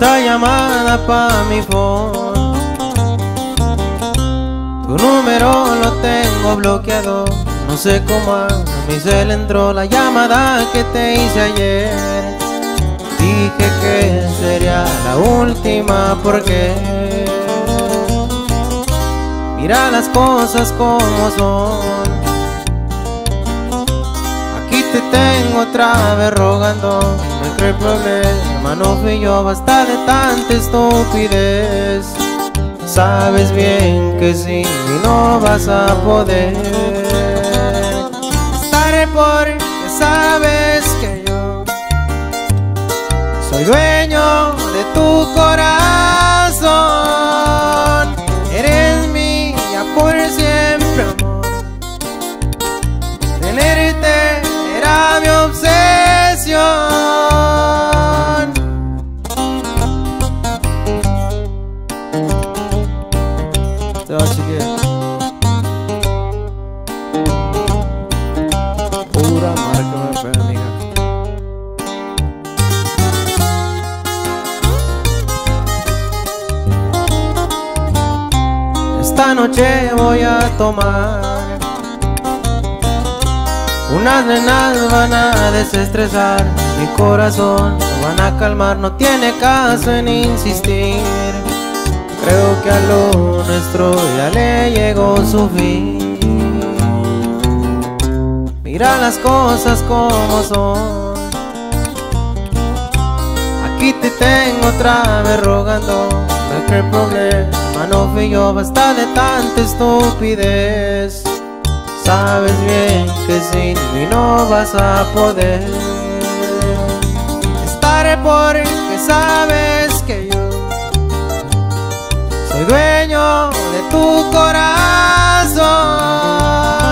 Otra llamada pa' mi phone. Tu número lo tengo bloqueado. No sé cómo a mí se le entró la llamada que te hice ayer. Dije que sería la última porque mira las cosas como son. Aquí te tengo otra vez rogando. No creo el problema, no fui yo, basta de tanta estupidez. Sabes bien que sin mí no vas a poder. Estaré porque sabes que yo soy dueño de tu corazón. Eres mía por siempre, amor. Tenerte era mi obsesión. Te va, chiquilla. Pura marca me fue, amiga. Esta noche voy a tomar. Unas nenas van a desestresar mi corazón, lo van a calmar, no tiene caso en insistir. Creo que a lo nuestro ya le llegó su fin. Mira las cosas como son. Aquí te tengo otra vez rogando. No creo el problema, no fui yo, basta de tanta estupidez. Sabes bien que sin mí no vas a poder. Estaré porque sabes que yo soy dueño de tu corazón.